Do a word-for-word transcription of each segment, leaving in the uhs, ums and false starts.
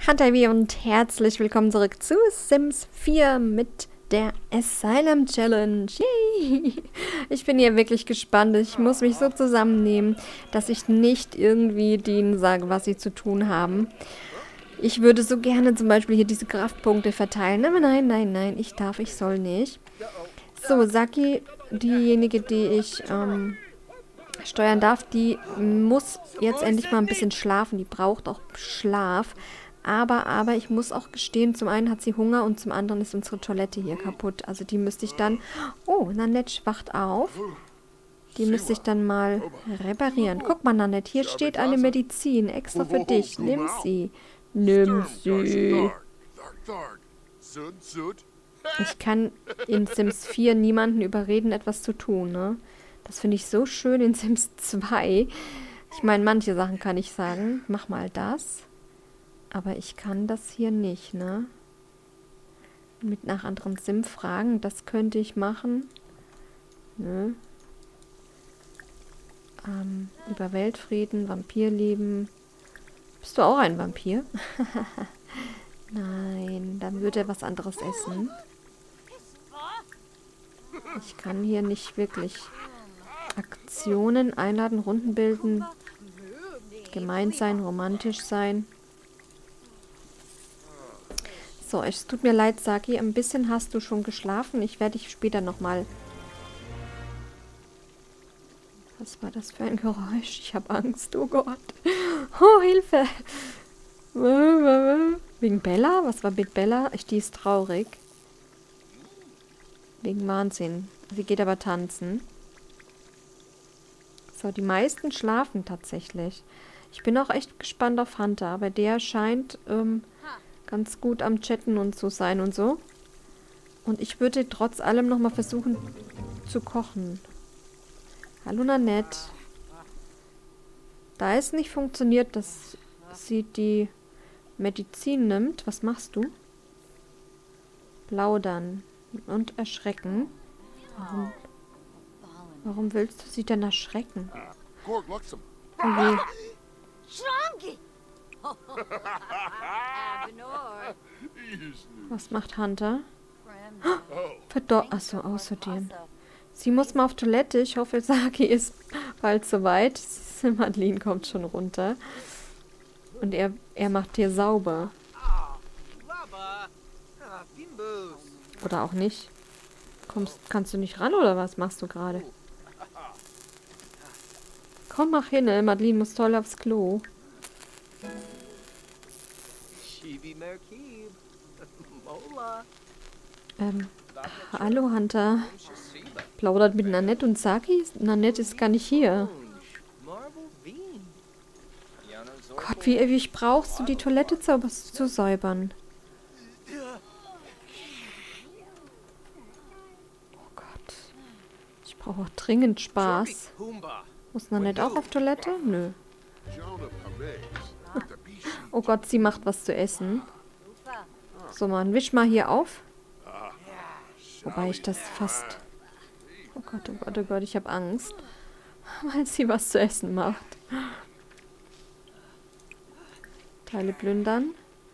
Hallo und herzlich willkommen zurück zu Sims vier mit der Asylum Challenge. Yay! Ich bin hier wirklich gespannt. Ich muss mich so zusammennehmen, dass ich nicht irgendwie denen sage, was sie zu tun haben. Ich würde so gerne zum Beispiel hier diese Kraftpunkte verteilen. Aber nein, nein, nein, ich darf, ich soll nicht. So, Saki, diejenige, die ich ähm, steuern darf, die muss jetzt endlich mal ein bisschen schlafen. Die braucht auch Schlaf. Aber, aber, ich muss auch gestehen, zum einen hat sie Hunger und zum anderen ist unsere Toilette hier kaputt. Also die müsste ich dann... Oh, Nanette wacht auf. Die müsste ich dann mal reparieren. Guck mal, Nanette, hier steht eine Medizin extra für dich. Nimm sie. Nimm sie. Ich kann in Sims vier niemanden überreden, etwas zu tun, ne? Das finde ich so schön in Sims zwei. Ich meine, manche Sachen kann ich sagen. Mach mal das. Aber ich kann das hier nicht, ne? Mit nach anderen Sim fragen, das könnte ich machen. Ne? Ähm, über Weltfrieden, Vampirleben. Bist du auch ein Vampir? Nein, dann würde er was anderes essen. Ich kann hier nicht wirklich Aktionen einladen, Runden bilden, gemein sein, romantisch sein. So, es tut mir leid, Saki. Ein bisschen hast du schon geschlafen. Ich werde dich später nochmal... Was war das für ein Geräusch? Ich habe Angst. Oh Gott. Oh, Hilfe. Wegen Bella? Was war mit Bella? Ich, die ist traurig. Wegen Wahnsinn. Sie geht aber tanzen. So, die meisten schlafen tatsächlich. Ich bin auch echt gespannt auf Hunter, aber der scheint... Ähm, ganz gut am Chatten und so sein und so. Und ich würde trotz allem nochmal versuchen zu kochen. Hallo Nanette. Da es nicht funktioniert, dass sie die Medizin nimmt. Was machst du? Plaudern und erschrecken. Warum, warum willst du sie denn erschrecken? Oh je. Was macht Hunter? Verdor... Achso, außerdem. Sie muss mal auf Toilette. Ich hoffe, Saki ist bald soweit. Madeline kommt schon runter. Und er, er macht hier sauber. Oder auch nicht. Kommst, kannst du nicht ran, oder was machst du gerade? Komm, mach hin, Madeline muss toll aufs Klo. Ähm, hallo Hunter. Plaudert mit Nanette und Saki? Nanette ist gar nicht hier. Gott, wie ewig brauchst du, die Toilette zu, zu säubern? Oh Gott. Ich brauche auch dringend Spaß. Muss Nanette auch auf Toilette? Nö. Oh Gott, sie macht was zu essen. So, Mann, wisch mal hier auf. Wobei ich das fast... Oh Gott, oh Gott, oh Gott, ich habe Angst. Weil sie was zu essen macht. Teile plündern.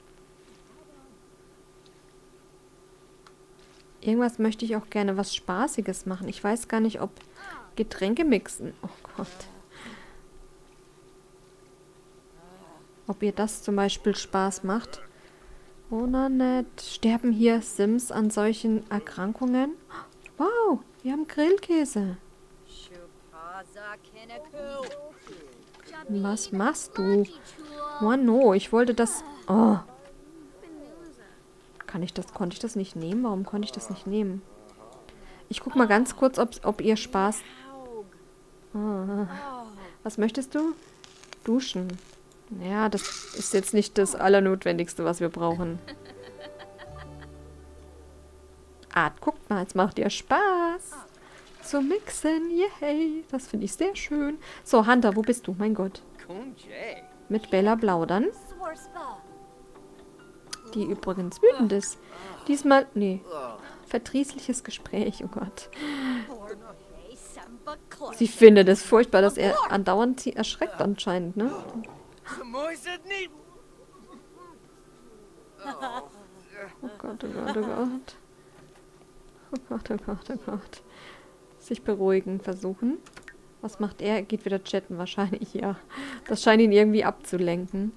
Irgendwas möchte ich auch gerne was Spaßiges machen. Ich weiß gar nicht, ob Getränke mixen. Oh Gott. Ob ihr das zum Beispiel Spaß macht. Oh, Nanette. Sterben hier Sims an solchen Erkrankungen? Wow, wir haben Grillkäse. Was machst du? Oh no, ich wollte das... Oh. Kann ich das... Konnte ich das nicht nehmen? Warum konnte ich das nicht nehmen? Ich guck mal ganz kurz, ob, ob ihr Spaß... Oh. Was möchtest du? Duschen. Ja, das ist jetzt nicht das Allernotwendigste, was wir brauchen. Ah, guckt mal, jetzt macht ihr Spaß. Zu mixen, yay. Das finde ich sehr schön. So, Hunter, wo bist du? Mein Gott. Mit Bella plaudern. Die übrigens wütend ist. Diesmal, nee. Verdrießliches Gespräch, oh Gott. Sie findet es furchtbar, dass er andauernd sie erschreckt anscheinend, ne? Gott, oh Gott, oh Gott. Oh Gott, oh Gott, oh Gott. Sich beruhigen versuchen. Was macht er? Er geht wieder chatten wahrscheinlich, ja. Das scheint ihn irgendwie abzulenken.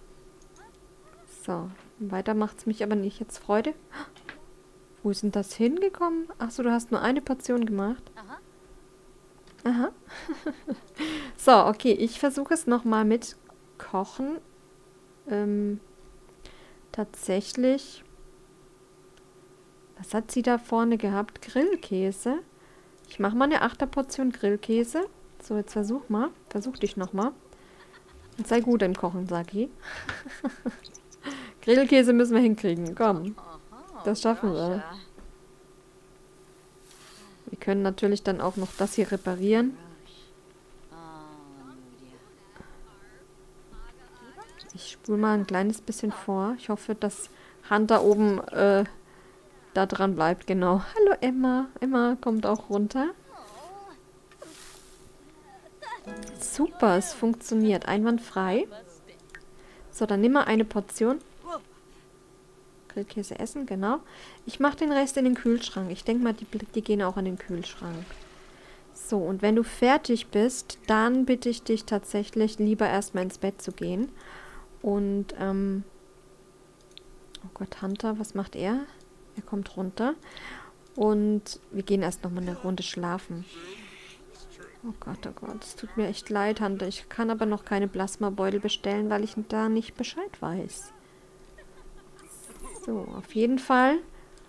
So, weiter macht's mich aber nicht. Jetzt Freude. Wo ist denn das hingekommen? Achso, du hast nur eine Portion gemacht. Aha. So, okay, ich versuche es nochmal mit Kochen. Ähm, tatsächlich. Was hat sie da vorne gehabt? Grillkäse. Ich mache mal eine Achterportion Grillkäse. So, jetzt versuch mal. Versuch dich nochmal. Und sei gut im Kochen, Saki. Grillkäse müssen wir hinkriegen. Komm. Das schaffen wir. Wir können natürlich dann auch noch das hier reparieren. Ich spule mal ein kleines bisschen vor. Ich hoffe, dass Hunter oben äh, da dran bleibt. Genau. Hallo Emma. Emma kommt auch runter. Super, es funktioniert. Einwandfrei. So, dann nimm mal eine Portion. Grillkäse essen, genau. Ich mache den Rest in den Kühlschrank. Ich denke mal, die, die gehen auch in den Kühlschrank. So, und wenn du fertig bist, dann bitte ich dich tatsächlich lieber erstmal ins Bett zu gehen. Und, ähm... oh Gott, Hunter, was macht er? Er kommt runter. Und wir gehen erst nochmal eine Runde schlafen. Oh Gott, oh Gott, es tut mir echt leid, Hunter. Ich kann aber noch keine Plasmabeutel bestellen, weil ich da nicht Bescheid weiß. So, auf jeden Fall.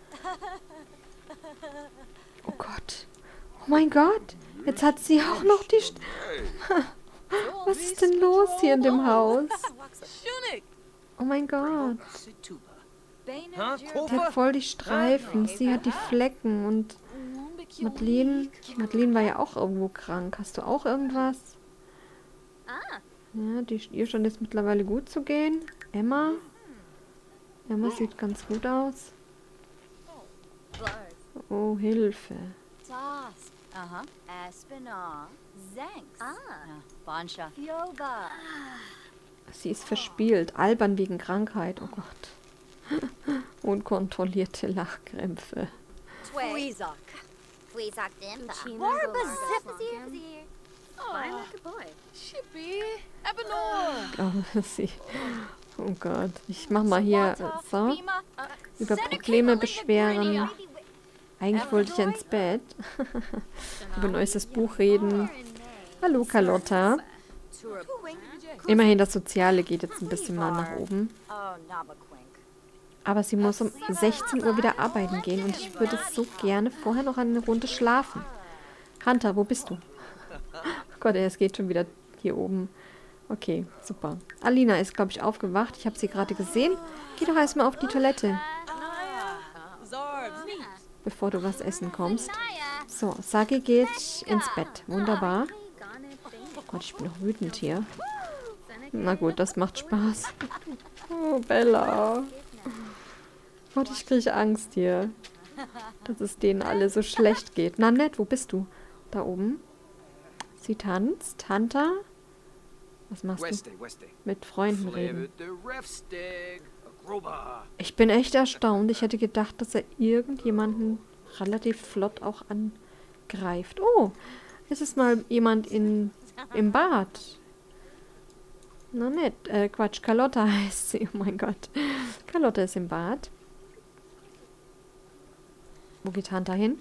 Oh Gott. Oh mein Gott. Jetzt hat sie auch noch die... St Was ist denn los hier in dem Haus? Oh mein Gott. Die hat voll die Streifen. Sie hat die Flecken. Und Madeleine... Madeleine war ja auch irgendwo krank. Hast du auch irgendwas? Ja, die, ihr scheint jetzt mittlerweile gut zu gehen. Emma... Emma sieht ganz gut aus. Oh, Hilfe. Sie ist verspielt. Albern wegen Krankheit. Oh Gott. Unkontrollierte Lachkrämpfe. Oh, sie... Oh Gott. Ich mach mal hier so. Über Probleme beschweren. Eigentlich wollte ich ja ins Bett. Über neuestes Buch reden. Hallo, Carlotta. Immerhin das Soziale geht jetzt ein bisschen mal nach oben. Aber sie muss um sechzehn Uhr wieder arbeiten gehen und ich würde so gerne vorher noch eine Runde schlafen. Hunter, wo bist du? Oh Gott, es geht schon wieder hier oben. Okay, super. Alina ist, glaube ich, aufgewacht. Ich habe sie gerade gesehen. Geh doch erstmal auf die Toilette. Bevor du was essen kommst. So, Saki geht ins Bett. Wunderbar. Oh Gott, ich bin noch wütend hier. Na gut, das macht Spaß. Oh, Bella. Gott, ich kriege Angst hier. Dass es denen alle so schlecht geht. Nanette, wo bist du? Da oben. Sie tanzt. Hunter. Was machst du? Mit Freunden reden. Ich bin echt erstaunt. Ich hätte gedacht, dass er irgendjemanden relativ flott auch angreift. Oh, es ist mal jemand in, im Bad. Na nett. Äh, Quatsch, Carlotta heißt sie. Oh mein Gott. Carlotta ist im Bad. Wo geht Hunter hin?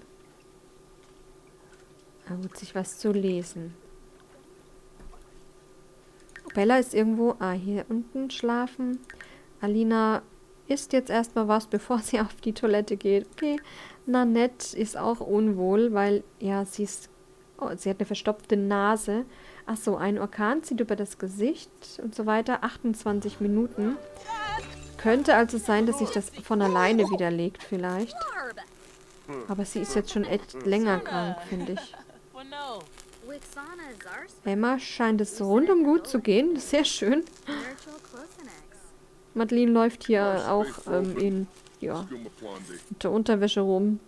Er wird sich was zu lesen. Bella ist irgendwo... Ah, hier unten schlafen. Alina isst jetzt erstmal was, bevor sie auf die Toilette geht. Okay. Nanette ist auch unwohl, weil... Ja, sie ist... Oh, sie hat eine verstopfte Nase. Ach so, ein Orkan zieht über das Gesicht und so weiter. achtundzwanzig Minuten. Könnte also sein, dass sich das von alleine widerlegt vielleicht. Aber sie ist jetzt schon echt länger krank, finde ich. Emma scheint es rundum gut zu gehen. Sehr schön. Madeleine läuft hier auch ähm, in ja, unter Unterwäsche rum.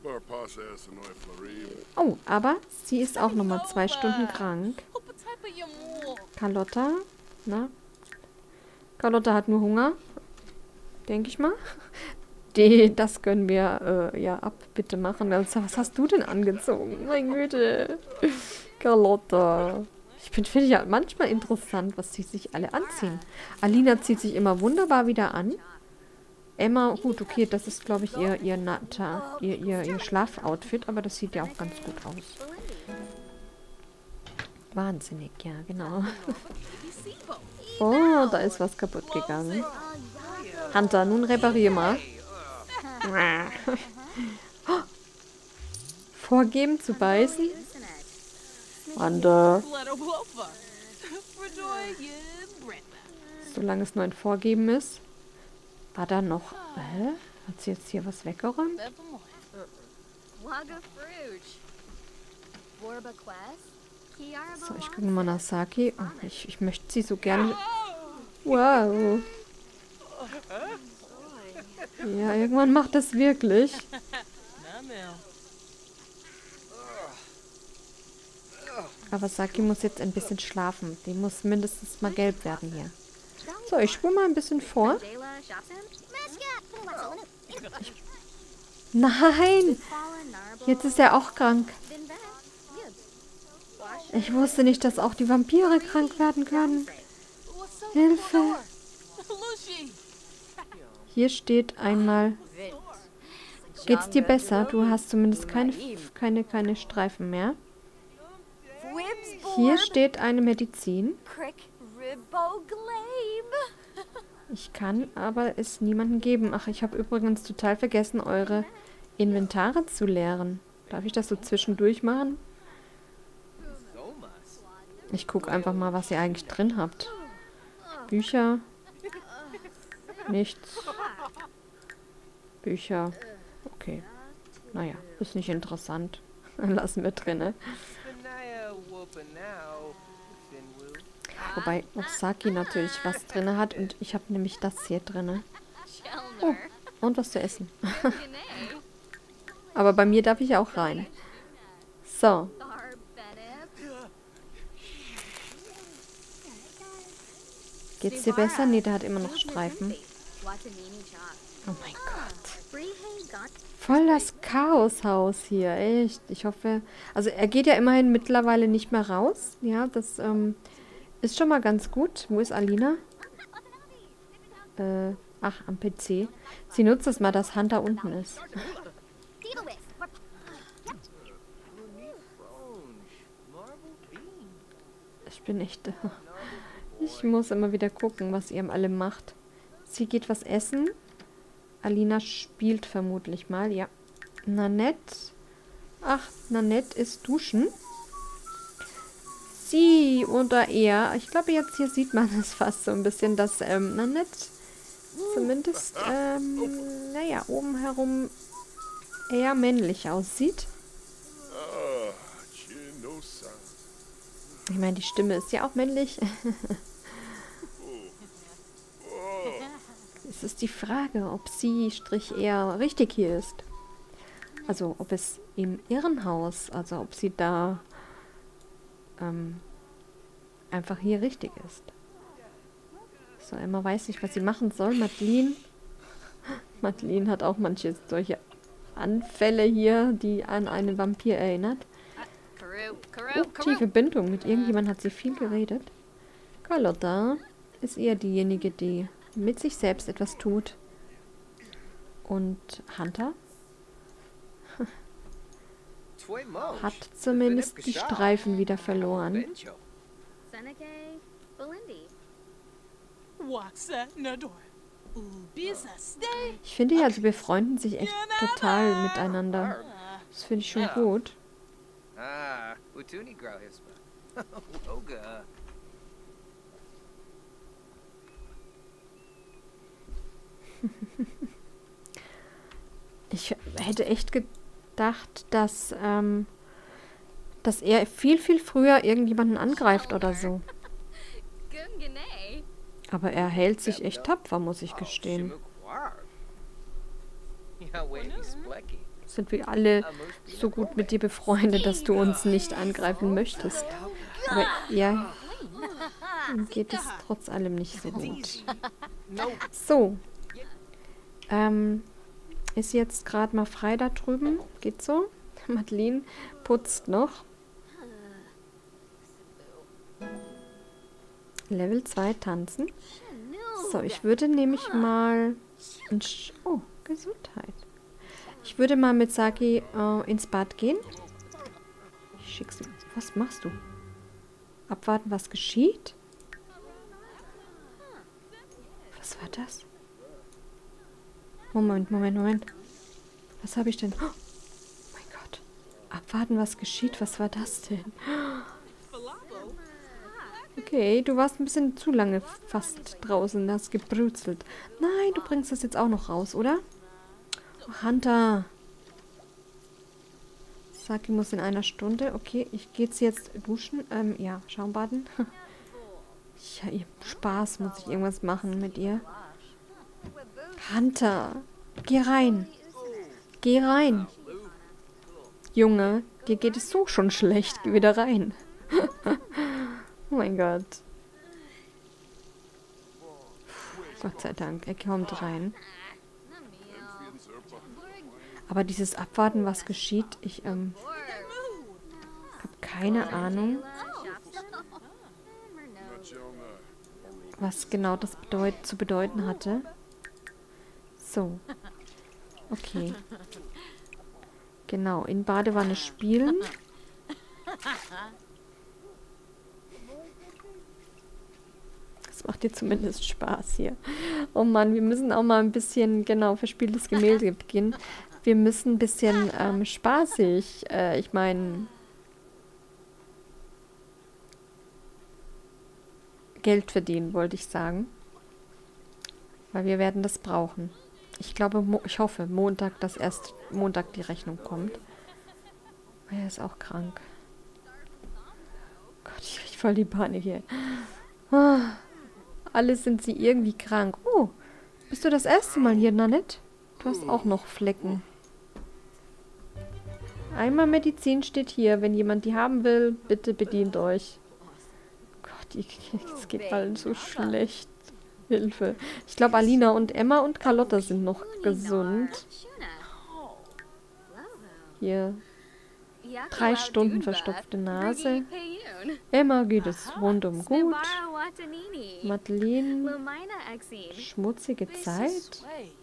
Oh, aber sie ist auch nochmal zwei Stunden krank. Carlotta, na? Carlotta hat nur Hunger. Denke ich mal. Die, das können wir äh, ja ab, bitte machen. Also, was hast du denn angezogen? Meine Güte. Carlotta. Ich finde ich ja manchmal interessant, was sie sich alle anziehen. Alina zieht sich immer wunderbar wieder an. Emma, gut, okay, das ist, glaube ich, ihr, ihr, Nata, ihr, ihr, ihr Schlafoutfit, aber das sieht ja auch ganz gut aus. Wahnsinnig, ja, genau. Oh, da ist was kaputt gegangen. Hunter, nun reparier mal. Oh, vorgeben zu beißen? Hunter. Solange es nur ein Vorgeben ist. War da noch... Hä? Hat sie jetzt hier was weggeräumt? So, ich gucke mal nach Saki. Oh, ich, ich möchte sie so gerne... Wow. Ja, irgendwann macht das wirklich. Aber Saki muss jetzt ein bisschen schlafen. Die muss mindestens mal gelb werden hier. So, ich spule mal ein bisschen vor. Ich Nein! Jetzt ist er auch krank. Ich wusste nicht, dass auch die Vampire krank werden können. Hilfe! Hier steht einmal... Geht's dir besser? Du hast zumindest keine, keine, keine Streifen mehr. Hier steht eine Medizin. Ich kann aber es niemandem geben. Ach, ich habe übrigens total vergessen, eure Inventare zu leeren. Darf ich das so zwischendurch machen? Ich gucke einfach mal, was ihr eigentlich drin habt. Bücher. Nichts. Bücher. Okay. Naja, ist nicht interessant. Dann lassen wir drinne. Wobei auch Saki natürlich was drin hat und ich habe nämlich das hier drin. Oh, und was zu essen. Aber bei mir darf ich auch rein. So. Geht's dir besser? Nee, der hat immer noch Streifen. Oh mein Gott. Voll das Chaoshaus hier, echt. Ich hoffe... Also er geht ja immerhin mittlerweile nicht mehr raus. Ja, das ähm, ist schon mal ganz gut. Wo ist Alina? Äh, ach, am P C. Sie nutzt es mal, dass Hunter unten ist. Ich bin echt... Ich muss immer wieder gucken, was ihr alle macht. Sie geht was essen. Alina spielt vermutlich mal, ja. Nanette. Ach, Nanette ist duschen. Sie oder er. Ich glaube, jetzt hier sieht man es fast so ein bisschen, dass ähm, Nanette zumindest, ähm, naja, oben herum eher männlich aussieht. Ich meine, die Stimme ist ja auch männlich. Es ist die Frage, ob sie Strich eher richtig hier ist. Also ob es im Irrenhaus, also ob sie da ähm, einfach hier richtig ist. So, Emma weiß nicht, was sie machen soll. Madeline. Madeline hat auch manche solche Anfälle hier, die an einen Vampir erinnert. Oh, tiefe Bindung. Mit irgendjemandem hat sie viel geredet. Carlotta ist eher diejenige, die mit sich selbst etwas tut. Und Hunter hat zumindest die Streifen wieder verloren. Ich finde ja, also wir freunden sich echt total miteinander. Das finde ich schon gut. Ich hätte echt gedacht, dass, ähm, dass er viel, viel früher irgendjemanden angreift oder so. Aber er hält sich echt tapfer, muss ich gestehen. Sind wir alle so gut mit dir befreundet, dass du uns nicht angreifen möchtest. Aber ja, ihm geht es trotz allem nicht so gut. So. Ähm, ist jetzt gerade mal frei da drüben. Geht so. Madeline putzt noch. Level zwei tanzen. So, ich würde nämlich mal... Oh, Gesundheit. Ich würde mal mit Saki äh, ins Bad gehen. Ich schicke sie. Was machst du? Abwarten, was geschieht? Was war das? Moment, Moment, Moment. Was habe ich denn? Oh mein Gott. Abwarten, was geschieht. Was war das denn? Okay, du warst ein bisschen zu lange fast draußen. Hast gebrutzelt. Nein, du bringst das jetzt auch noch raus, oder? Oh, Hunter. Saki muss in einer Stunde. Okay, ich gehe jetzt duschen. Ähm, ja, Schaumbaden. Ja, ihr Spaß, muss ich irgendwas machen mit ihr. Hunter, geh rein. Geh rein. Junge, dir geht es so schon schlecht. Geh wieder rein. Oh mein Gott. Gott sei Dank, er kommt rein. Aber dieses Abwarten, was geschieht, ich ähm, habe keine Ahnung, was genau das bedeut zu bedeuten hatte. So. Okay. Genau, in Badewanne spielen. Das macht dir zumindest Spaß hier. Oh Mann, wir müssen auch mal ein bisschen, genau, verspieltes Gemälde beginnen. Wir müssen ein bisschen ähm, spaßig, äh, ich meine, Geld verdienen, wollte ich sagen. Weil wir werden das brauchen. Ich glaube, Mo ich hoffe, Montag, dass erst Montag die Rechnung kommt. Er ist auch krank. Gott, ich krieg voll die Panik hier. Ah, alle sind sie irgendwie krank. Oh, bist du das erste Mal hier, Nanette? Du hast auch noch Flecken. Einmal Medizin steht hier. Wenn jemand die haben will, bitte bedient euch. Gott, es geht allen so schlecht. Hilfe. Ich glaube, Alina und Emma und Carlotta sind noch gesund. Hier. Drei Stunden verstopfte Nase. Emma geht es rundum gut. Madeline. Schmutzige Zeit.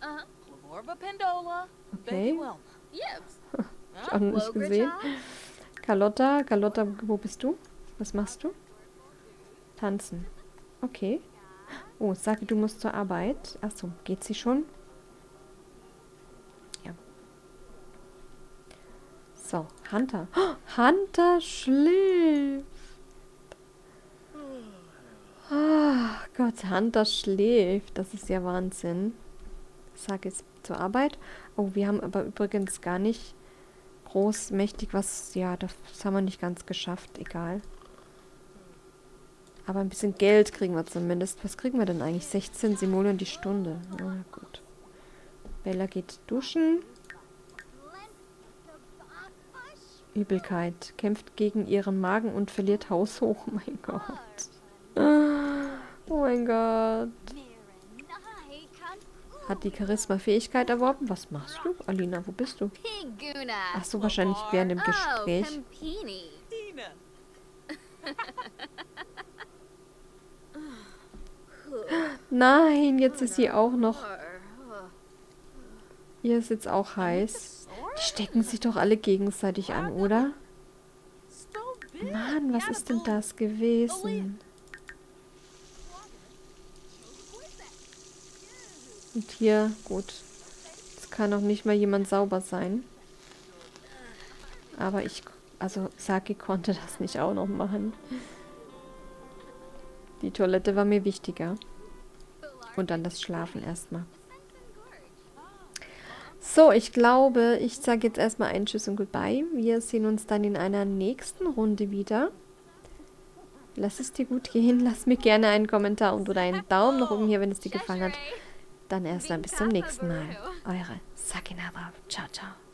Okay. Ich auch noch nicht gesehen. Carlotta. Carlotta, wo bist du? Was machst du? Tanzen. Okay. Oh, Saki, du musst zur Arbeit. Achso, geht sie schon? Ja. So, Hunter. Oh, Hunter schläft. Oh Gott, Hunter schläft. Das ist ja Wahnsinn. Saki ist zur Arbeit. Oh, wir haben aber übrigens gar nicht groß, mächtig was... Ja, das haben wir nicht ganz geschafft. Egal. Aber ein bisschen Geld kriegen wir zumindest. Was kriegen wir denn eigentlich? sechzehn Simoleon die Stunde. Na gut. Bella geht duschen. Übelkeit. Kämpft gegen ihren Magen und verliert haushoch. Oh mein Gott. Oh mein Gott. Hat die Charisma-Fähigkeit erworben? Was machst du? Alina, wo bist du? Ach so, wahrscheinlich während dem Gespräch. Nein, jetzt ist sie auch noch... Ihr ist jetzt auch heiß. Die stecken sich doch alle gegenseitig an, oder? Mann, was ist denn das gewesen? Und hier, gut. Es kann auch nicht mal jemand sauber sein. Aber ich... Also, Saki konnte das nicht auch noch machen. Die Toilette war mir wichtiger. Und dann das Schlafen erstmal. So, ich glaube, ich sage jetzt erstmal einen Tschüss und Goodbye. Wir sehen uns dann in einer nächsten Runde wieder. Lass es dir gut gehen. Lass mir gerne einen Kommentar und oder einen Daumen nach oben hier, wenn es dir gefallen hat. Dann erst dann bis zum nächsten Mal. Eure Sakinara. Ciao, ciao.